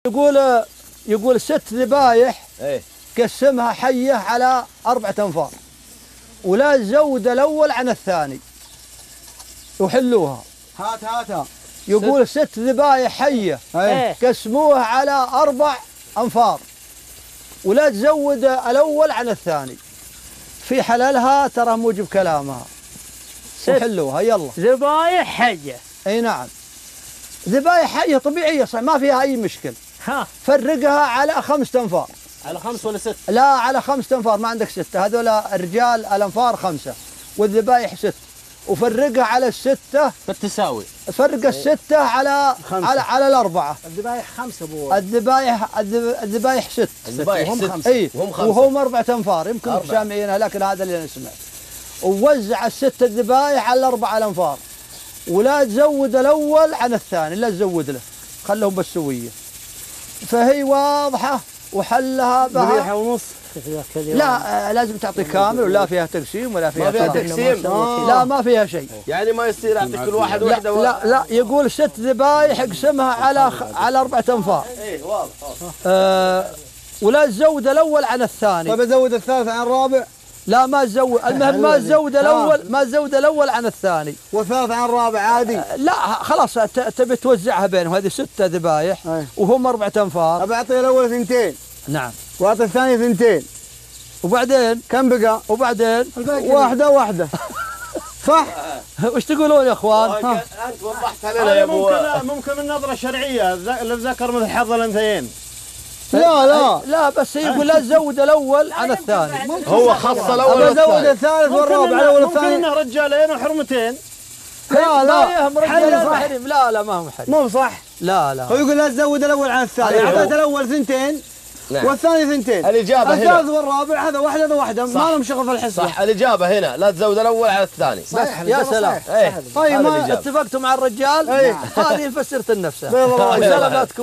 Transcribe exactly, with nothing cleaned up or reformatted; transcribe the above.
يقول يقول ست ذبايح ايه قسمها حيه على اربعه انفار ولا تزود الاول عن الثاني وحلوها. هات هاتها. يقول ست, ست ذبايح حيه ايه قسموها على اربع انفار ولا تزود الاول عن الثاني. في حلالها ترى موجب كلامها. وحلوها يلا. ذبايح حيه. اي نعم. ذبايح حيه طبيعيه صح ما فيها اي مشكل. ها فرقها على خمسة انفار. على خمس ولا ست؟ لا على خمسة انفار، ما عندك ستة، هذول الرجال الانفار خمسة والذبايح ست، وفرقها على الستة بالتساوي. فرق الستة على خمسة. على على الأربعة. الذبايح خمسة ابو الذبايح الذبايح ست. الذبايح ست خمسة. اي وهم خمسة وهم أربعة انفار يمكن أربعة. سامعينها لكن هذا اللي نسمع. ووزع الست الذبايح على الأربعة الانفار ولا تزود الأول عن الثاني، لا تزود له، خلهم بالسوية. فهي واضحة وحلها بها. ذبيحة ونص. لا لازم تعطي كامل ولا فيها تقسيم ولا فيها ما فيها طرح. تقسيم. آه. لا ما فيها شيء. يعني ما يصير اعطي كل واحد لا وحده و... لا لا يقول ست ذبايح اقسمها على خ... على أربعة انفار. ايه واضح آه ولا تزود الاول عن الثاني. طيب ازود الثالث عن الرابع؟ لا ما تزود، المهم ما تزود الاول ما تزود الاول عن الثاني. والثالث عن الرابع عادي؟ آه لا خلاص ت- تبي توزعها بينهم، هذه ستة ذبايح أي. وهم أربعة انفار. ابى اعطي الاول ثنتين نعم. واعطي الثاني ثنتين. وبعدين كم بقى؟ وبعدين واحدة واحدة. صح؟ وش تقولون يا اخوان؟ انت وضحتها لنا يا ابو. ممكن ممكن من نظره شرعيه للذكر مثل حظ الانثيين. لا لا لا بس يقول لا تزود الاول عن الثاني. هو خص الاول ابى ازود والثاني. الثالث والرابع الاول ممكن والثاني. انه رجالين وحرمتين. لا ما لا يهم رجال محرم. لا لا ما هو محرم. مو صح. لا لا هو يقول لا تزود الاول عن الثاني، أيوه. اعطيت الاول ثنتين نعم. والثاني ثنتين. الإجابة هنا. الثالث والرابع هذا واحدة هذا واحدة، ما لهم شغل في الحسبة. صح الإجابة هنا لا تزود الأول على الثاني. صح يا سلام. ايه طيب هذه ما الإجابة. اتفقتوا مع الرجال؟ أي. هذه فسرت النفس. بيض الله وجهك. سلاماتكم.